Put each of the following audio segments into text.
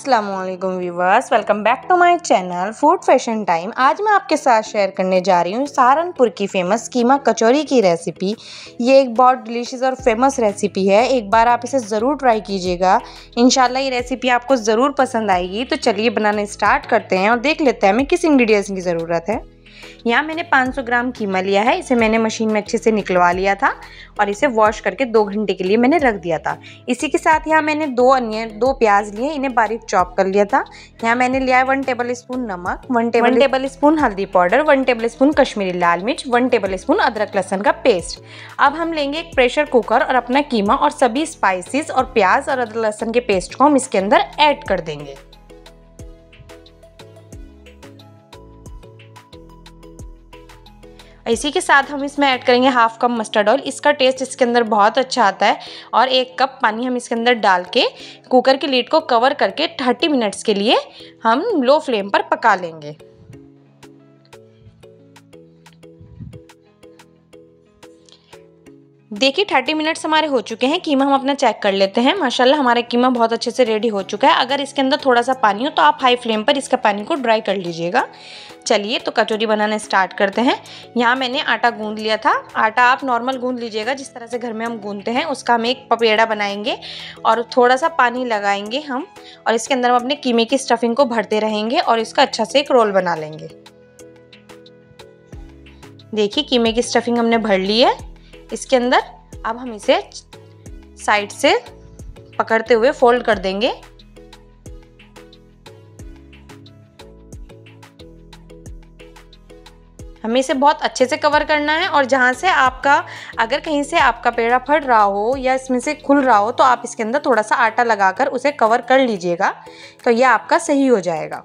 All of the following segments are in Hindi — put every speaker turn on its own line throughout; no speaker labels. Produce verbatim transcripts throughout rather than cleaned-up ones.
अस्सलामुअलैकुम viewers, welcome back to my channel food fashion time. आज मैं आपके साथ शेयर करने जा रही हूँ सहारनपुर की फेमस कीमा कचौरी की रेसिपी। ये एक बहुत डिलीशियस और फेमस रेसिपी है, एक बार आप इसे ज़रूर ट्राई कीजिएगा। इंशाल्लाह ये रेसिपी आपको ज़रूर पसंद आएगी। तो चलिए बनाना स्टार्ट करते हैं और देख लेते हैं हमें किस इंग्रेडिएंट्स की ज़रूरत है। यहाँ मैंने पाँच सौ ग्राम कीमा लिया है, इसे मैंने मशीन में अच्छे से निकलवा लिया था और इसे वॉश करके दो घंटे के लिए मैंने रख दिया था। इसी के साथ यहाँ मैंने दो अनियन दो प्याज लिए, इन्हें बारीक चॉप कर लिया था। यहाँ मैंने लिया है वन टेबल स्पून नमक, वन टेबल टेबल स्पून हल्दी powder, one tablespoon Kashmiri लाल मिर्च, वन टेबल स्पून अदरक लहसुन का पेस्ट। अब हम लेंगे एक प्रेशर कुकर और अपना कीमा और सभी स्पाइसेस और प्याज और अदरक लहसुन के पेस्ट को हम इसके अंदर ऐड कर देंगे। इसी के साथ हम इसमें ऐड करेंगे हाफ कप मस्टर्ड ऑयल। इसका टेस्ट इसके अंदर बहुत अच्छा आता है। और एक कप पानी हम इसके अंदर डाल के कुकर की लीड को कवर करके थर्टी मिनट्स के लिए हम लो फ्लेम पर पका लेंगे। देखिए थर्टी मिनट्स हमारे हो चुके हैं। कीमा हम अपना चेक कर लेते हैं। माशाल्लाह हमारा कीमा बहुत अच्छे से रेडी हो चुका है। अगर इसके अंदर थोड़ा सा पानी हो तो आप हाई फ्लेम पर इसका पानी को ड्राई कर लीजिएगा। चलिए तो कचौरी बनाना स्टार्ट करते हैं। यहाँ मैंने आटा गूंद लिया था। आटा आप नॉर्मल गूंद लीजिएगा जिस तरह से घर में हम गूंदते हैं, उसका हम एक पपेड़ा बनाएंगे और थोड़ा सा पानी लगाएंगे हम और इसके अंदर हम अपने कीमे की स्टफिंग को भरते रहेंगे और इसका अच्छा से एक रोल बना लेंगे। देखिए कीमे की स्टफिंग हमने भर ली है इसके अंदर। अब हम इसे साइड से पकड़ते हुए फोल्ड कर देंगे। हमें इसे बहुत अच्छे से कवर करना है और जहाँ से आपका अगर कहीं से आपका पेड़ा फट रहा हो या इसमें से खुल रहा हो तो आप इसके अंदर थोड़ा सा आटा लगाकर उसे कवर कर लीजिएगा, तो यह आपका सही हो जाएगा।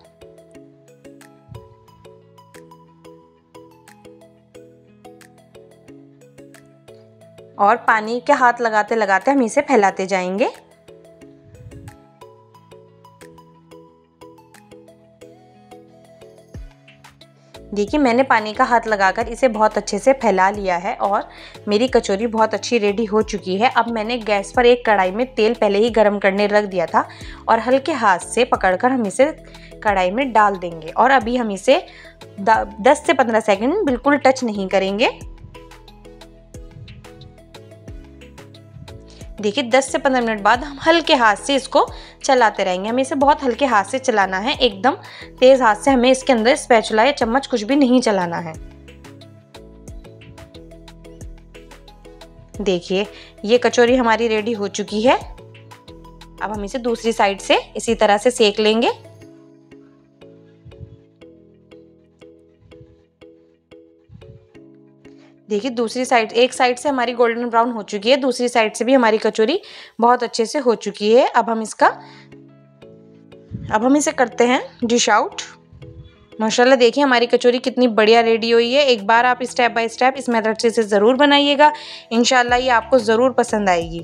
और पानी के हाथ लगाते लगाते हम इसे फैलाते जाएंगे। देखिए मैंने पानी का हाथ लगाकर इसे बहुत अच्छे से फैला लिया है और मेरी कचौरी बहुत अच्छी रेडी हो चुकी है। अब मैंने गैस पर एक कढ़ाई में तेल पहले ही गर्म करने रख दिया था और हल्के हाथ से पकड़कर हम इसे कढ़ाई में डाल देंगे और अभी हम इसे दस से पंद्रह सेकंड बिल्कुल टच नहीं करेंगे। देखिए दस से पंद्रह मिनट बाद हम हल्के हाथ से इसको चलाते रहेंगे। हमें इसे बहुत हल्के हाथ से चलाना है, एकदम तेज हाथ से हमें इसके अंदर स्पैचुला या चम्मच कुछ भी नहीं चलाना है। देखिए ये कचौरी हमारी रेडी हो चुकी है। अब हम इसे दूसरी साइड से इसी तरह से सेक लेंगे। देखिए दूसरी साइड एक साइड से हमारी गोल्डन ब्राउन हो चुकी है, दूसरी साइड से भी हमारी कचौरी बहुत अच्छे से हो चुकी है। अब हम इसका अब हम इसे करते हैं डिश आउट। माशाल्लाह देखिए हमारी कचौरी कितनी बढ़िया रेडी हुई है। एक बार आप स्टेप बाय स्टेप इस मेथड से इसे ज़रूर बनाइएगा, इंशाल्लाह ये आपको ज़रूर पसंद आएगी।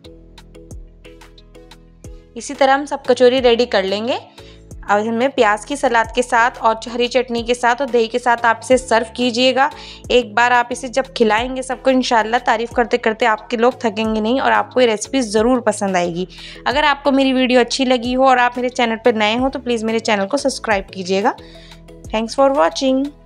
इसी तरह हम सब कचौरी रेडी कर लेंगे। अब हमें प्याज की सलाद के साथ और हरी चटनी के साथ और दही के साथ आप इसे सर्व कीजिएगा। एक बार आप इसे जब खिलाएंगे सबको, इंशाल्लाह तारीफ़ करते करते आपके लोग थकेंगे नहीं और आपको ये रेसिपी ज़रूर पसंद आएगी। अगर आपको मेरी वीडियो अच्छी लगी हो और आप मेरे चैनल पर नए हो तो प्लीज़ मेरे चैनल को सब्सक्राइब कीजिएगा। Thanks for watching.